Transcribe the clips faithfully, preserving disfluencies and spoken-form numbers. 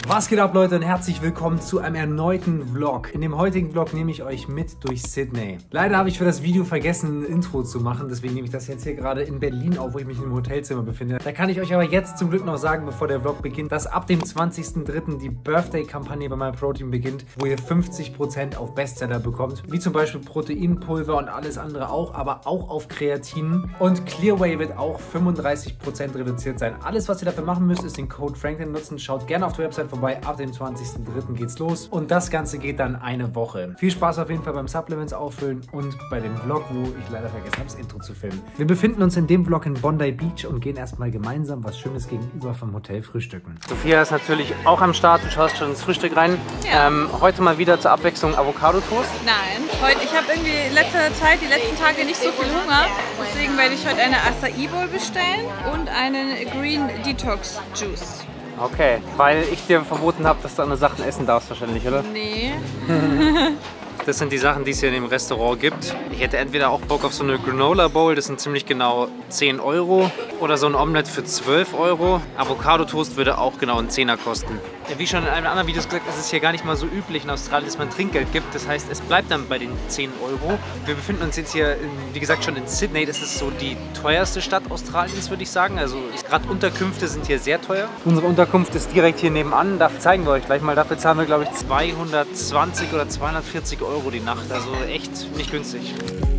Was geht ab, Leute, und herzlich willkommen zu einem erneuten Vlog. In dem heutigen Vlog nehme ich euch mit durch Sydney. Leider habe ich für das Video vergessen, ein Intro zu machen, deswegen nehme ich das jetzt hier gerade in Berlin auf, wo ich mich im Hotelzimmer befinde. Da kann ich euch aber jetzt zum Glück noch sagen, bevor der Vlog beginnt, dass ab dem zwanzigsten dritten die Birthday-Kampagne bei MyProtein beginnt, wo ihr fünfzig Prozent auf Bestseller bekommt, wie zum Beispiel Proteinpulver und alles andere auch, aber auch auf Kreatin. Und Clearway wird auch fünfunddreißig Prozent reduziert sein. Alles, was ihr dafür machen müsst, ist den Code Franklin nutzen. Schaut gerne auf der Website vorbei. Ab dem zwanzigsten dritten geht's los. Und das Ganze geht dann eine Woche. Viel Spaß auf jeden Fall beim Supplements auffüllen und bei dem Vlog, wo ich leider vergessen habe, das Intro zu filmen. Wir befinden uns in dem Vlog in Bondi Beach und gehen erstmal gemeinsam was Schönes gegenüber vom Hotel frühstücken. Sophia ist natürlich auch am Start. Du schaust schon ins Frühstück rein. Ja. Ähm, heute mal wieder zur Abwechslung Avocado-Toast. Nein, heute, ich habe irgendwie in letzter Zeit, die letzten Tage nicht so viel Hunger. Deswegen werde ich heute eine Acai Bowl bestellen und einen Green Detox Juice. Okay, weil ich dir verboten habe, dass du andere Sachen essen darfst wahrscheinlich, oder? Nee. Das sind die Sachen, die es hier in dem Restaurant gibt. Ich hätte entweder auch Bock auf so eine Granola Bowl, das sind ziemlich genau zehn Euro. Oder so ein Omelette für zwölf Euro. Avocado Toast würde auch genau einen Zehner kosten. Ja, wie schon in einem anderen Video gesagt, ist es hier gar nicht mal so üblich in Australien, dass man Trinkgeld gibt. Das heißt, es bleibt dann bei den zehn Euro. Wir befinden uns jetzt hier, in, wie gesagt, schon in Sydney. Das ist so die teuerste Stadt Australiens, würde ich sagen. Also gerade Unterkünfte sind hier sehr teuer. Unsere Unterkunft ist direkt hier nebenan. Da zeigen wir euch gleich mal. Dafür zahlen wir, glaube ich, zweihundertzwanzig oder zweihundertvierzig Euro die Nacht. Also echt nicht günstig.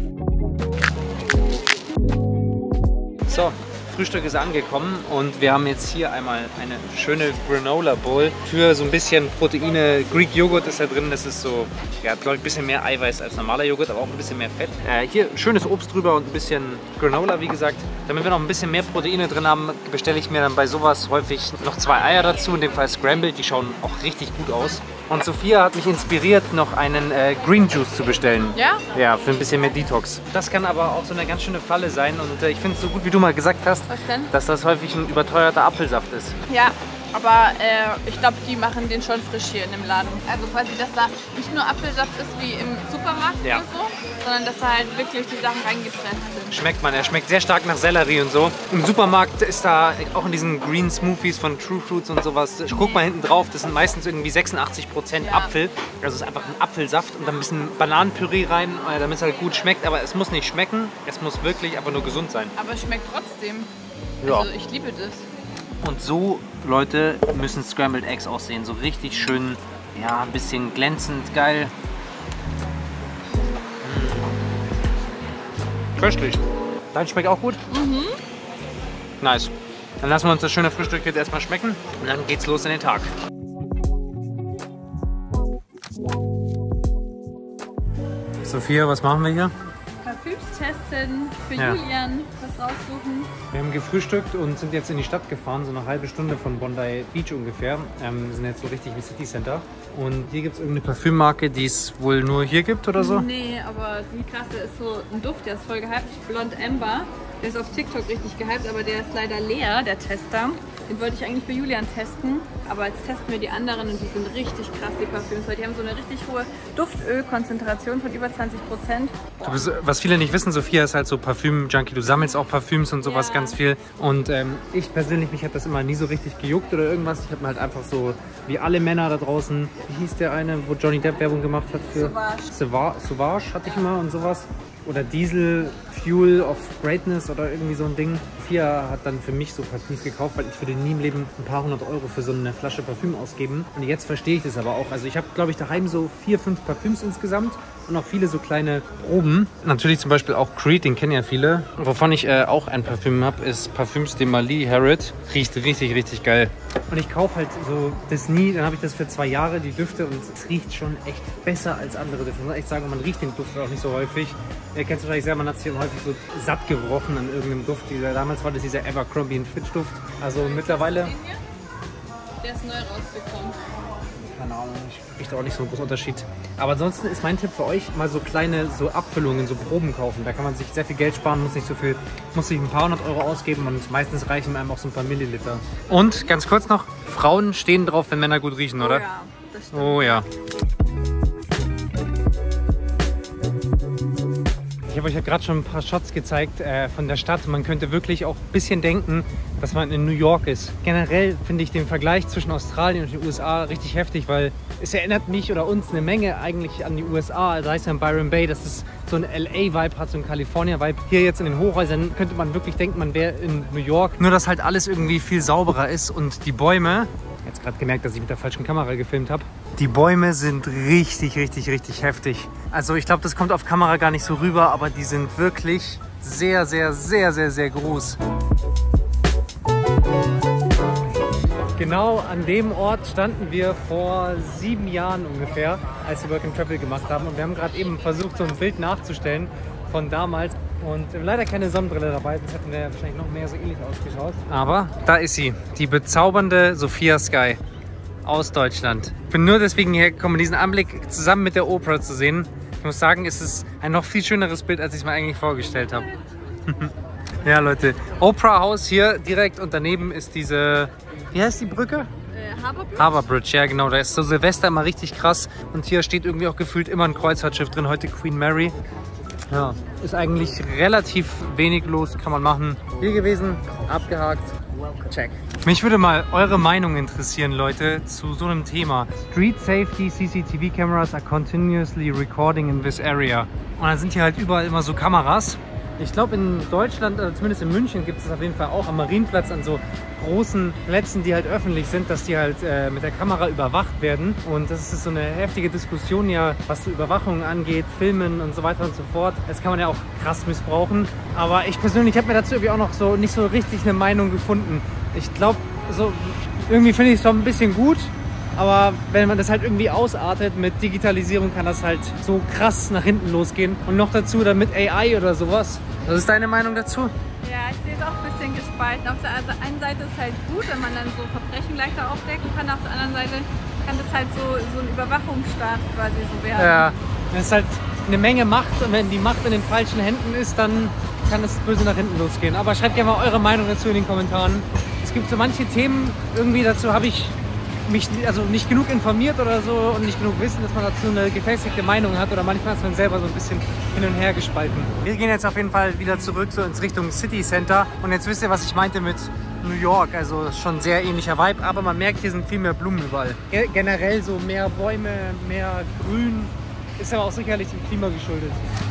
So. Frühstück ist angekommen und wir haben jetzt hier einmal eine schöne Granola Bowl für so ein bisschen Proteine. Greek Joghurt ist da drin, das ist so, ja, glaube ich, ein bisschen mehr Eiweiß als normaler Joghurt, aber auch ein bisschen mehr Fett. Äh, hier schönes Obst drüber und ein bisschen Granola, wie gesagt. Damit wir noch ein bisschen mehr Proteine drin haben, bestelle ich mir dann bei sowas häufig noch zwei Eier dazu, in dem Fall Scrambled, die schauen auch richtig gut aus. Und Sophia hat mich inspiriert, noch einen äh, Green Juice zu bestellen. Ja? Ja, für ein bisschen mehr Detox. Das kann aber auch so eine ganz schöne Falle sein und äh, ich finde es so gut, wie du mal gesagt hast, was denn? Dass das häufig ein überteuerter Apfelsaft ist. Ja, aber äh, ich glaube, die machen den schon frisch hier in dem Laden. Also quasi, dass da nicht nur Apfelsaft ist wie im Supermarkt ja. oder so, sondern dass da halt wirklich die Sachen reingepresst sind. Schmeckt man, er schmeckt sehr stark nach Sellerie und so. Im Supermarkt ist da auch in diesen Green Smoothies von True Fruits und sowas. Guck mal hinten drauf, das sind meistens irgendwie sechsundachtzig Prozent ja. Apfel. Also es ist einfach ein Apfelsaft und dann ein bisschen Bananenpüree rein, damit es halt gut schmeckt. Aber es muss nicht schmecken, es muss wirklich einfach nur gesund sein. Aber es schmeckt trotzdem. Ja. Also ich liebe das. Und so, Leute, müssen Scrambled Eggs aussehen. So richtig schön, ja, ein bisschen glänzend, geil. Mmh. Köstlich. Dein schmeckt auch gut? Mhm. Nice. Dann lassen wir uns das schöne Frühstück jetzt erstmal schmecken und dann geht's los in den Tag. Sophia, was machen wir hier? Parfüms testen, für ja. Julian was raussuchen. Wir haben gefrühstückt und sind jetzt in die Stadt gefahren, so eine halbe Stunde von Bondi Beach ungefähr. Ähm, wir sind jetzt so richtig im City Center. Und hier gibt es irgendeine Parfümmarke, die es wohl nur hier gibt oder so? Nee, aber die krasse ist so ein Duft, der ist voll gehypt. Blond Amber. Der ist auf TikTok richtig gehypt, aber der ist leider leer, der Tester. Den wollte ich eigentlich für Julian testen, aber jetzt testen wir die anderen und die sind richtig krass, die Parfüms, weil die haben so eine richtig hohe Duftölkonzentration von über zwanzig Prozent. Du bist, was viele nicht wissen, Sophia ist halt so Parfüm-Junkie, du sammelst auch Parfüms und sowas ja. ganz viel. Und ähm, ich persönlich, mich hat das immer nie so richtig gejuckt oder irgendwas. Ich habe mir halt einfach so, wie alle Männer da draußen, wie hieß der eine, wo Johnny Depp Werbung gemacht hat für Sauvage, Sauvage hatte ich immer und sowas. Oder Diesel Fuel of Greatness oder irgendwie so ein Ding. Sophia hat dann für mich so Parfüms gekauft, weil ich würde nie im Leben ein paar hundert Euro für so eine Flasche Parfüm ausgeben. Und jetzt verstehe ich das aber auch. Also ich habe, glaube ich, daheim so vier, fünf Parfüms insgesamt und auch viele so kleine Proben. Natürlich zum Beispiel auch Creed, den kennen ja viele. Wovon ich äh, auch ein Parfüm habe, ist Parfüms de Marly Harrod. Riecht richtig, richtig geil. Und ich kaufe halt so das nie, dann habe ich das für zwei Jahre, die Düfte, und es riecht schon echt besser als andere Düfte. Ich muss echt sagen, man riecht den Duft auch nicht so häufig. Ihr kennt es wahrscheinlich sehr, man hat sich häufig so satt gerochen an irgendeinem Duft. Dieser, damals war das dieser Abercrombie and Fitch Duft. Also mittlerweile... Der ist neu rausgekommen. Keine Ahnung, ich rieche auch nicht so einen großen Unterschied. Aber ansonsten ist mein Tipp für euch, mal so kleine so Abfüllungen, so Proben kaufen. Da kann man sich sehr viel Geld sparen, muss nicht so viel, muss sich ein paar hundert Euro ausgeben und meistens reichen einem auch so ein paar Milliliter. Und ganz kurz noch, Frauen stehen drauf, wenn Männer gut riechen, oder? Oh ja, das stimmt. Oh ja. Ich habe euch ja gerade schon ein paar Shots gezeigt äh, von der Stadt. Man könnte wirklich auch ein bisschen denken, dass man in New York ist. Generell finde ich den Vergleich zwischen Australien und den U S A richtig heftig, weil es erinnert mich oder uns eine Menge eigentlich an die U S A. Da ist ja in Byron Bay, dass es so ein L A-Vibe hat, so ein California-Vibe. Hier jetzt in den Hochhäusern könnte man wirklich denken, man wäre in New York. Nur, dass halt alles irgendwie viel sauberer ist und die Bäume... Jetzt gerade gemerkt, dass ich mit der falschen Kamera gefilmt habe. Die Bäume sind richtig, richtig, richtig heftig. Also ich glaube, das kommt auf Kamera gar nicht so rüber, aber die sind wirklich sehr, sehr, sehr, sehr, sehr groß. Genau an dem Ort standen wir vor sieben Jahren ungefähr, als wir Work and Travel gemacht haben. Und wir haben gerade eben versucht, so ein Bild nachzustellen von damals. Und leider keine Sonnenbrille dabei, sonst hätten wir wahrscheinlich noch mehr so ähnlich ausgeschaut. Aber da ist sie, die bezaubernde Sophia Sky aus Deutschland. Ich bin nur deswegen hierher gekommen, diesen Anblick zusammen mit der Oprah zu sehen. Ich muss sagen, es ist ein noch viel schöneres Bild, als ich es mir eigentlich vorgestellt habe. Ja, Leute, Oprah House hier direkt und daneben ist diese, wie heißt die Brücke? Harbour Bridge? Harbour Bridge, ja genau. Da ist so Silvester immer richtig krass. Und hier steht irgendwie auch gefühlt immer ein Kreuzfahrtschiff drin. Heute Queen Mary. Ja, ist eigentlich relativ wenig los, kann man machen. Hier gewesen, abgehakt, check. Mich würde mal eure Meinung interessieren, Leute, zu so einem Thema. Street Safety C C T V Cameras are continuously recording in this area. Und dann sind hier halt überall immer so Kameras. Ich glaube in Deutschland, oder zumindest in München, gibt es auf jeden Fall auch am Marienplatz an so großen Plätzen, die halt öffentlich sind, dass die halt äh, mit der Kamera überwacht werden. Und das ist so eine heftige Diskussion ja, was so Überwachung angeht, Filmen und so weiter und so fort. Das kann man ja auch krass missbrauchen. Aber ich persönlich habe mir dazu irgendwie auch noch so nicht so richtig eine Meinung gefunden. Ich glaube, so irgendwie finde ich es schon ein bisschen gut. Aber wenn man das halt irgendwie ausartet mit Digitalisierung, kann das halt so krass nach hinten losgehen. Und noch dazu dann mit A I oder sowas. Was ist deine Meinung dazu? Ja, ich sehe es auch ein bisschen gespalten. Auf der also einen Seite ist halt gut, wenn man dann so Verbrechen leichter aufdecken kann. Auf der anderen Seite kann das halt so, so ein Überwachungsstaat quasi so werden. Ja, das ist halt eine Menge Macht. Und wenn die Macht in den falschen Händen ist, dann kann das böse nach hinten losgehen. Aber schreibt gerne mal eure Meinung dazu in den Kommentaren. Es gibt so manche Themen, irgendwie dazu habe ich mich also nicht genug informiert oder so und nicht genug Wissen, dass man dazu eine gefestigte Meinung hat, oder manchmal ist man selber so ein bisschen hin und her gespalten. Wir gehen jetzt auf jeden Fall wieder zurück so ins Richtung City Center und jetzt wisst ihr, was ich meinte mit New York, also schon sehr ähnlicher Vibe, aber man merkt, hier sind viel mehr Blumen überall. Ge generell so mehr Bäume, mehr Grün, ist aber auch sicherlich dem Klima geschuldet.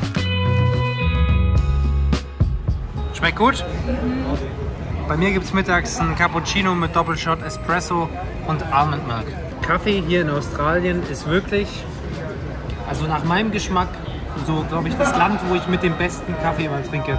Schmeckt gut? Mhm. Bei mir gibt es mittags einen Cappuccino mit Doppelshot Espresso und Almond Milk. Kaffee hier in Australien ist wirklich, also nach meinem Geschmack, so glaube ich das Land, wo ich mit dem besten Kaffee immer trinke.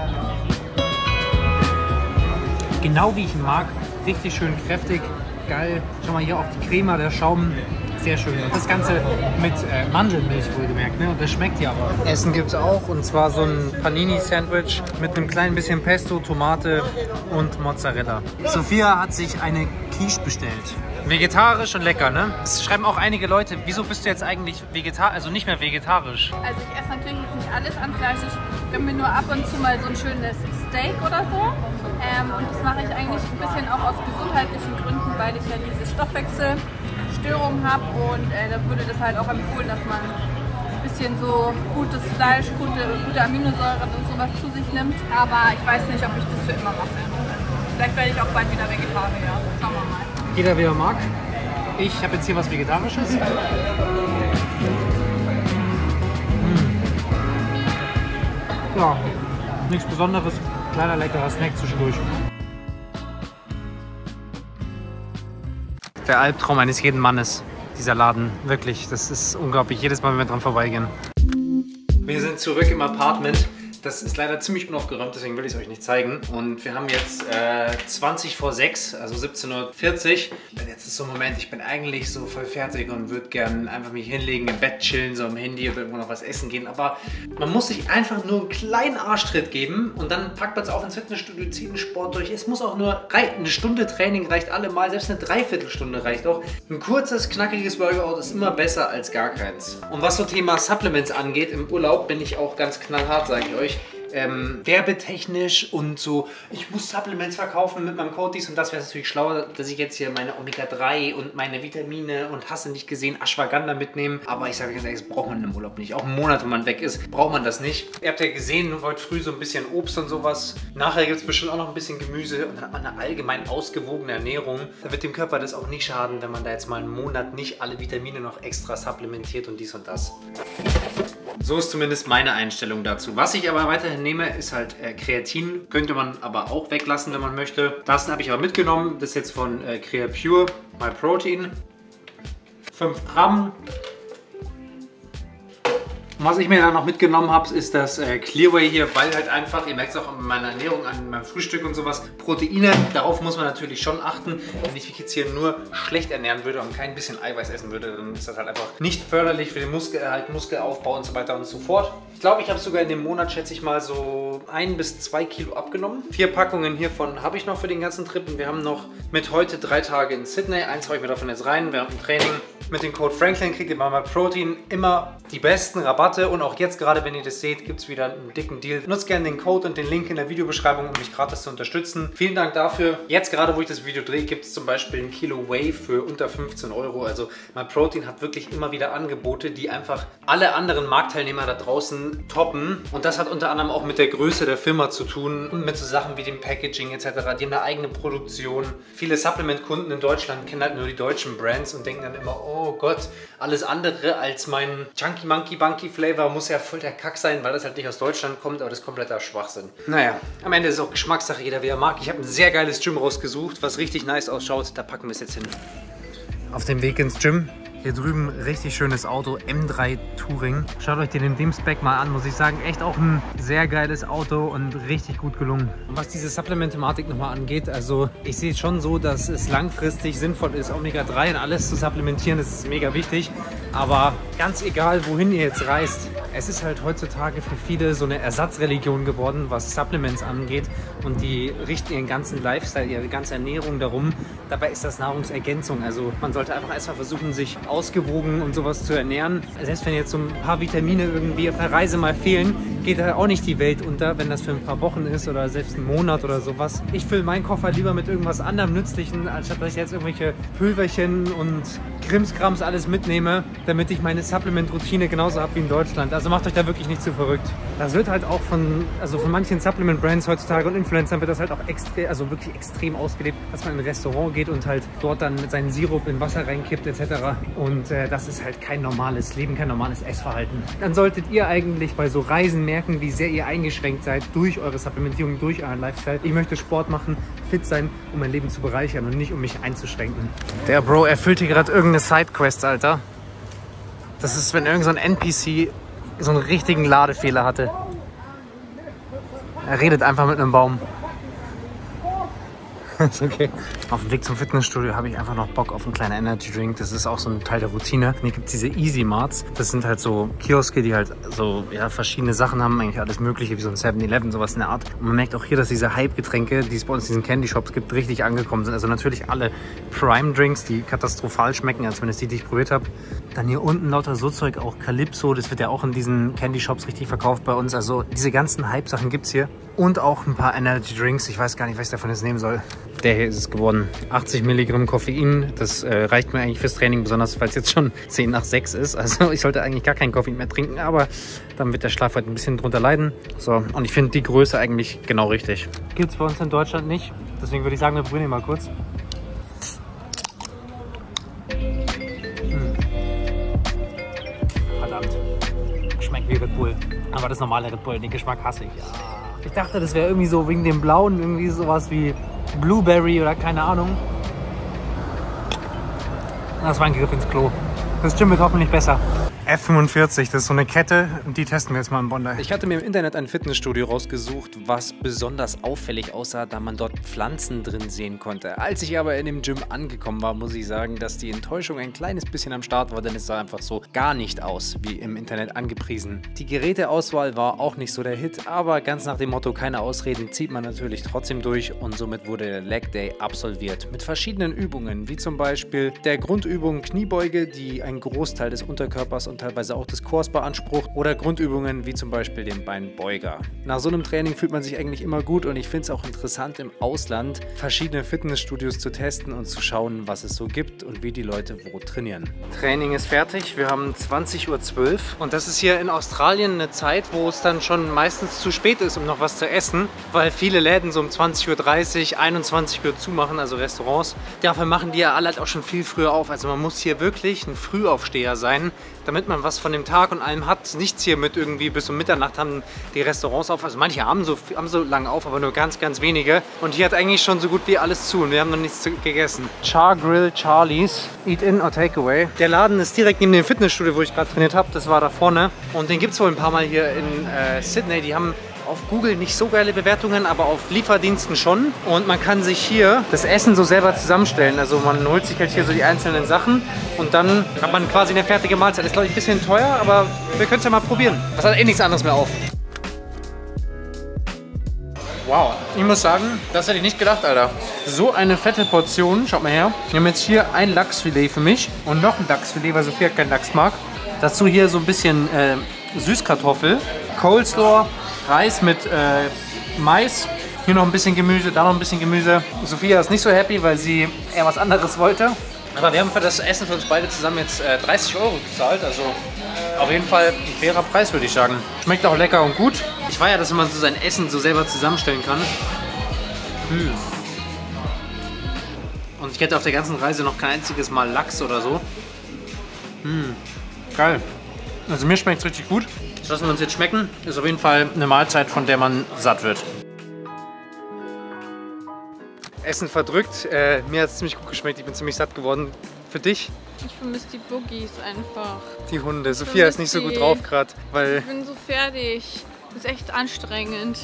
Genau wie ich ihn mag, richtig schön kräftig, geil. Schau mal hier auch die Crema, der Schaum, sehr schön. Und das Ganze mit äh, Mandelmilch wohlgemerkt, ne? Und das schmeckt ja aber. Essen gibt es auch, und zwar so ein Panini-Sandwich mit einem kleinen bisschen Pesto, Tomate und Mozzarella. Sophia hat sich eine Quiche bestellt. Vegetarisch und lecker, ne? Es schreiben auch einige Leute, wieso bist du jetzt eigentlich vegetarisch, also nicht mehr vegetarisch? Also ich esse natürlich jetzt nicht alles an Fleisch. Ich gönne mir nur ab und zu mal so ein schönes Steak oder so. Ähm, und das mache ich eigentlich ein bisschen auch aus gesundheitlichen Gründen, weil ich ja diese Stoffwechselstörung habe. Und äh, da würde das halt auch empfohlen, dass man ein bisschen so gutes Fleisch, gute, gute Aminosäuren und sowas zu sich nimmt. Aber ich weiß nicht, ob ich das für immer mache. Vielleicht werde ich auch bald wieder Vegetarier. Schauen wir mal. Jeder wie er mag. Ich habe jetzt hier was Vegetarisches. Mmh. Ja, nichts Besonderes. Kleiner leckerer Snack zwischendurch. Der Albtraum eines jeden Mannes, dieser Laden. Wirklich, das ist unglaublich. Jedes Mal, wenn wir dran vorbeigehen. Wir sind zurück im Apartment. Das ist leider ziemlich unaufgeräumt, deswegen will ich es euch nicht zeigen. Und wir haben jetzt äh, zwanzig vor sechs, also siebzehn Uhr vierzig. Und jetzt ist so ein Moment, ich bin eigentlich so voll fertig und würde gerne einfach mich hinlegen, im Bett chillen, so am Handy oder irgendwo noch was essen gehen. Aber man muss sich einfach nur einen kleinen Arschtritt geben und dann packt man es auf ins Fitnessstudio, zieht einen Sport durch. Es muss auch nur eine Stunde Training reicht allemal, selbst eine Dreiviertelstunde reicht auch. Ein kurzes, knackiges Workout ist immer besser als gar keins. Und was so Thema Supplements angeht, im Urlaub bin ich auch ganz knallhart, sage ich euch. ähm, werbetechnisch und so, ich muss Supplements verkaufen mit meinem Code dies und das, wäre es natürlich schlauer, dass ich jetzt hier meine Omega drei und meine Vitamine und hast du nicht gesehen, Ashwagandha mitnehme. Aber ich sage ganz ehrlich, das braucht man im Urlaub nicht. Auch einen Monat, wenn man weg ist, braucht man das nicht. Ihr habt ja gesehen, heute früh so ein bisschen Obst und sowas. Nachher gibt es bestimmt auch noch ein bisschen Gemüse und dann hat man eine allgemein ausgewogene Ernährung. Da wird dem Körper das auch nicht schaden, wenn man da jetzt mal einen Monat nicht alle Vitamine noch extra supplementiert und dies und das. So ist zumindest meine Einstellung dazu. Was ich aber weiterhin nehme, ist halt äh, Kreatin. Könnte man aber auch weglassen, wenn man möchte. Das habe ich aber mitgenommen. Das ist jetzt von äh, Creapure My Protein. fünf Gramm. Und was ich mir dann noch mitgenommen habe, ist das äh, Clearway hier, weil halt einfach, ihr merkt es auch an meiner Ernährung, an meinem Frühstück und sowas, Proteine, darauf muss man natürlich schon achten. Wenn ich mich jetzt hier nur schlecht ernähren würde und kein bisschen Eiweiß essen würde, dann ist das halt einfach nicht förderlich für den Muskelerhalt, Muskelaufbau und so weiter und so fort. Ich glaube, ich habe sogar in dem Monat, schätze ich mal, so ein bis zwei Kilo abgenommen. Vier Packungen hiervon habe ich noch für den ganzen Trip und wir haben noch mit heute drei Tage in Sydney. Eins haue ich mir davon jetzt rein während dem Training. Mit dem Code Franklin kriegt ihr bei MyProtein immer die besten Rabatte und auch jetzt gerade, wenn ihr das seht, gibt es wieder einen dicken Deal. Nutzt gerne den Code und den Link in der Videobeschreibung, um mich gratis zu unterstützen. Vielen Dank dafür. Jetzt gerade, wo ich das Video drehe, gibt es zum Beispiel ein Kilo Whey für unter fünfzehn Euro. Also MyProtein hat wirklich immer wieder Angebote, die einfach alle anderen Marktteilnehmer da draußen toppen. Und das hat unter anderem auch mit der Größe der Firma zu tun und mit so Sachen wie dem Packaging et cetera. Die haben eine eigene Produktion. Viele Supplement-Kunden in Deutschland kennen halt nur die deutschen Brands und denken dann immer, oh Gott, alles andere als mein Chunky Monkey Bunky Flavor muss ja voll der Kack sein, weil das halt nicht aus Deutschland kommt, aber das ist kompletter Schwachsinn. Naja, am Ende ist es auch Geschmackssache, jeder wie er mag. Ich habe ein sehr geiles Gym rausgesucht, was richtig nice ausschaut. Da packen wir es jetzt hin. Auf dem Weg ins Gym. Hier drüben richtig schönes Auto, M drei Touring. Schaut euch den in dem Spec mal an, muss ich sagen. Echt auch ein sehr geiles Auto und richtig gut gelungen. Und was diese Supplement-Thematik nochmal angeht, also ich sehe es schon so, dass es langfristig sinnvoll ist, Omega drei und alles zu supplementieren. Das ist mega wichtig. Aber ganz egal, wohin ihr jetzt reist, es ist halt heutzutage für viele so eine Ersatzreligion geworden, was Supplements angeht. Und die richten ihren ganzen Lifestyle, ihre ganze Ernährung darum. Dabei ist das Nahrungsergänzung. Also man sollte einfach erstmal versuchen, sich ausgewogen und sowas zu ernähren. Selbst wenn jetzt so ein paar Vitamine irgendwie auf der Reise mal fehlen, geht da auch nicht die Welt unter, wenn das für ein paar Wochen ist oder selbst einen Monat oder sowas. Ich fülle meinen Koffer lieber mit irgendwas anderem Nützlichen, anstatt dass ich jetzt irgendwelche Pülverchen und Krimskrams alles mitnehme, damit ich meine Supplement-Routine genauso habe wie in Deutschland. Also macht euch da wirklich nicht zu verrückt. Das wird halt auch von, also von manchen Supplement-Brands heutzutage und Influencern wird das halt auch extrem, also wirklich extrem ausgelebt, dass man in ein Restaurant geht und halt dort dann mit seinen Sirup in Wasser reinkippt et cetera. Und äh, das ist halt kein normales Leben, kein normales Essverhalten. Dann solltet ihr eigentlich bei so Reisen merken, wie sehr ihr eingeschränkt seid durch eure Supplementierung, durch euren Lifestyle. Ich möchte Sport machen, fit sein, um mein Leben zu bereichern und nicht um mich einzuschränken. Der Bro erfüllt hier gerade irgendeine Sidequest, Alter. Das ist, wenn irgend so ein N P C so einen richtigen Ladefehler hatte. Er redet einfach mit einem Baum. Ist okay. Auf dem Weg zum Fitnessstudio habe ich einfach noch Bock auf einen kleinen Energy Drink. Das ist auch so ein Teil der Routine. Hier gibt es diese Easy Marts. Das sind halt so Kioske, die halt so ja, verschiedene Sachen haben. Eigentlich alles Mögliche, wie so ein seven eleven, sowas in der Art. Und man merkt auch hier, dass diese Hype-Getränke, die es bei uns in diesen Candy Shops gibt, richtig angekommen sind. Also natürlich alle Prime Drinks, die katastrophal schmecken, als zumindest die, die ich probiert habe. Dann hier unten lauter so Zeug, auch Calypso. Das wird ja auch in diesen Candy Shops richtig verkauft bei uns. Also diese ganzen Hype-Sachen gibt es hier. Und auch ein paar Energy Drinks. Ich weiß gar nicht, was ich davon jetzt nehmen soll. Der hier ist es geworden. achtzig Milligramm Koffein. Das äh, reicht mir eigentlich fürs Training, besonders falls jetzt schon zehn nach sechs ist. Also ich sollte eigentlich gar keinen Koffein mehr trinken, aber dann wird der Schlaf halt ein bisschen drunter leiden. So, und ich finde die Größe eigentlich genau richtig. Gibt es bei uns in Deutschland nicht. Deswegen würde ich sagen, wir probieren ihn mal kurz. Hm. Verdammt. Schmeckt wie Red Bull. Aber das normale Red Bull, den Geschmack hasse ich. Ja. Ich dachte, das wäre irgendwie so wegen dem Blauen, irgendwie sowas wie Blueberry oder keine Ahnung. Das war ein Griff ins Klo. Das Gym wird hoffentlich besser. F fünfundvierzig, das ist so eine Kette und die testen wir jetzt mal in Bondi. Ich hatte mir im Internet ein Fitnessstudio rausgesucht, was besonders auffällig aussah, da man dort Pflanzen drin sehen konnte. Als ich aber in dem Gym angekommen war, muss ich sagen, dass die Enttäuschung ein kleines bisschen am Start war, denn es sah einfach so gar nicht aus, wie im Internet angepriesen. Die Geräteauswahl war auch nicht so der Hit, aber ganz nach dem Motto, keine Ausreden, zieht man natürlich trotzdem durch und somit wurde der Leg Day absolviert. Mit verschiedenen Übungen, wie zum Beispiel der Grundübung Kniebeuge, die einen Großteil des Unterkörpers und teilweise auch des Chors beansprucht oder Grundübungen wie zum Beispiel den Beinbeuger. Nach so einem Training fühlt man sich eigentlich immer gut und ich finde es auch interessant, im Ausland verschiedene Fitnessstudios zu testen und zu schauen, was es so gibt und wie die Leute wo trainieren. Training ist fertig, wir haben zwanzig Uhr zwölf und das ist hier in Australien eine Zeit, wo es dann schon meistens zu spät ist, um noch was zu essen, weil viele Läden so um zwanzig Uhr dreißig, einundzwanzig Uhr zumachen, also Restaurants. Dafür machen die ja alle halt auch schon viel früher auf. Also man muss hier wirklich ein Frühaufsteher sein, damit man was von dem Tag und allem hat. Nichts hier mit irgendwie bis um Mitternacht haben die Restaurants auf. Also manche haben so, haben so lange auf, aber nur ganz, ganz wenige. Und hier hat eigentlich schon so gut wie alles zu und wir haben noch nichts gegessen. Char Grill Charlie's, Eat In or Takeaway. Der Laden ist direkt neben dem Fitnessstudio, wo ich gerade trainiert habe. Das war da vorne. Und den gibt es wohl ein paar Mal hier in äh, Sydney. Die haben auf Google nicht so geile Bewertungen, aber auf Lieferdiensten schon. Und man kann sich hier das Essen so selber zusammenstellen. Also man holt sich halt hier so die einzelnen Sachen und dann hat man quasi eine fertige Mahlzeit. Ist glaube ich ein bisschen teuer, aber wir können es ja mal probieren. Das hat eh nichts anderes mehr auf. Wow, ich muss sagen, das hätte ich nicht gedacht, Alter. So eine fette Portion, schaut mal her. Wir haben jetzt hier ein Lachsfilet für mich und noch ein Lachsfilet, weil Sophia keinen Lachs mag. Dazu hier so ein bisschen äh, Süßkartoffel, Coleslaw, Reis mit äh, Mais, hier noch ein bisschen Gemüse, da noch ein bisschen Gemüse. Sophia ist nicht so happy, weil sie eher was anderes wollte. Aber wir haben für das Essen für uns beide zusammen jetzt äh, dreißig Euro gezahlt, also auf jeden Fall ein fairer Preis, würde ich sagen. Schmeckt auch lecker und gut. Ich feiere, dass man so sein Essen so selber zusammenstellen kann. Hm. Und ich hätte auf der ganzen Reise noch kein einziges Mal Lachs oder so. Hm. Geil. Also mir schmeckt es richtig gut. Das lassen wir uns jetzt schmecken. Ist auf jeden Fall eine Mahlzeit, von der man satt wird. Essen verdrückt. Äh, mir hat es ziemlich gut geschmeckt. Ich bin ziemlich satt geworden. Für dich? Ich vermisse die Boogies einfach. Die Hunde. Sophia ist nicht so gut drauf gerade, weil... Ich bin so fertig. Das ist echt anstrengend.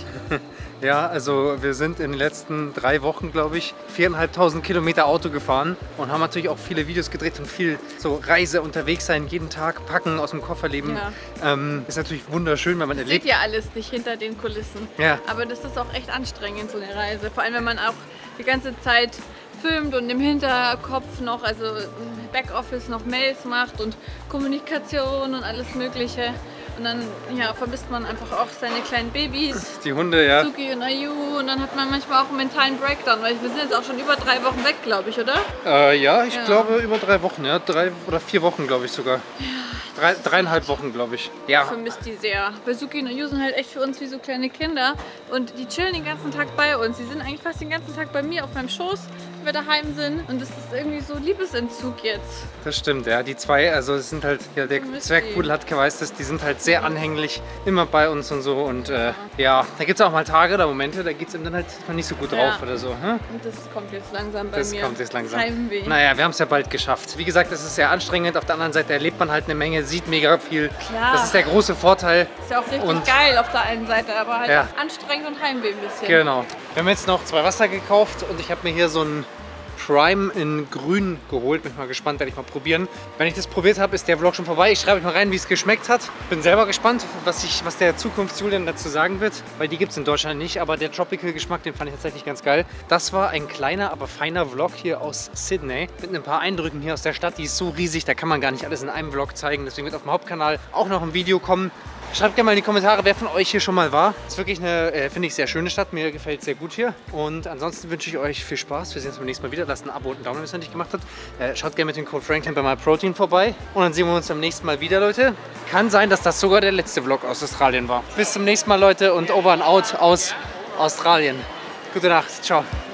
Ja, also wir sind in den letzten drei Wochen, glaube ich, viertausendfünfhundert Kilometer Auto gefahren und haben natürlich auch viele Videos gedreht und viel so Reise unterwegs sein, jeden Tag packen, aus dem Koffer leben. Ja. Ähm, ist natürlich wunderschön, wenn man erlebt. Seht ihr alles nicht hinter den Kulissen. Ja. Aber das ist auch echt anstrengend, so eine Reise. Vor allem, wenn man auch die ganze Zeit filmt und im Hinterkopf noch, also im Backoffice noch Mails macht und Kommunikation und alles Mögliche. Und dann ja, vermisst man einfach auch seine kleinen Babys. Die Hunde, ja. Suki und Ayu. Und dann hat man manchmal auch einen mentalen Breakdown, weil wir sind jetzt auch schon über drei Wochen weg, glaube ich, oder? Äh, ja, ich ja. glaube über drei Wochen, ja. Drei oder vier Wochen, glaube ich sogar. Ja. Drei, dreieinhalb Wochen, glaube ich. Ja. Ich vermisse die sehr. Weil Suki und Ayu sind halt echt für uns wie so kleine Kinder. Und die chillen den ganzen Tag bei uns. Die sind eigentlich fast den ganzen Tag bei mir auf meinem Schoß, wenn wir daheim sind. Und das ist irgendwie so Liebesentzug jetzt. Das stimmt, ja. Die zwei, also es sind halt, ja, der Zwergpudel hat weiß das, die sind halt sehr anhänglich, immer bei uns und so. Und äh, ja. ja, da gibt es auch mal Tage oder Momente, da geht es ihm dann halt mal nicht so gut drauf ja. oder so. Hm? Und das kommt jetzt langsam bei das mir. Das kommt jetzt langsam. Heimweh. Naja, wir haben es ja bald geschafft. Wie gesagt, es ist sehr anstrengend. Auf der anderen Seite erlebt man halt eine Menge, sieht mega viel. Klar. Das ist der große Vorteil. Ist ja auch richtig und geil auf der einen Seite, aber halt ja. anstrengend und Heimweh ein bisschen. Genau. Wir haben jetzt noch zwei Wasser gekauft und ich habe mir hier so ein Prime in grün geholt. Bin mal gespannt, werde ich mal probieren. Wenn ich das probiert habe, ist der Vlog schon vorbei. Ich schreibe euch mal rein, wie es geschmeckt hat. Bin selber gespannt, was, ich, was der Zukunfts-Julian dazu sagen wird, weil die gibt es in Deutschland nicht, aber der Tropical-Geschmack, den fand ich tatsächlich ganz geil. Das war ein kleiner, aber feiner Vlog hier aus Sydney mit ein paar Eindrücken hier aus der Stadt. Die ist so riesig, da kann man gar nicht alles in einem Vlog zeigen. Deswegen wird auf dem Hauptkanal auch noch ein Video kommen. Schreibt gerne mal in die Kommentare, wer von euch hier schon mal war. Es ist wirklich eine, äh, finde ich, sehr schöne Stadt. Mir gefällt es sehr gut hier. Und ansonsten wünsche ich euch viel Spaß. Wir sehen uns beim nächsten Mal wieder. Lasst ein Abo und einen Daumen, wenn ihr es noch nicht gemacht habt. Äh, schaut gerne mit dem Code Franklin bei MyProtein vorbei. Und dann sehen wir uns beim nächsten Mal wieder, Leute. Kann sein, dass das sogar der letzte Vlog aus Australien war. Bis zum nächsten Mal, Leute. Und over and out aus Australien. Gute Nacht. Ciao.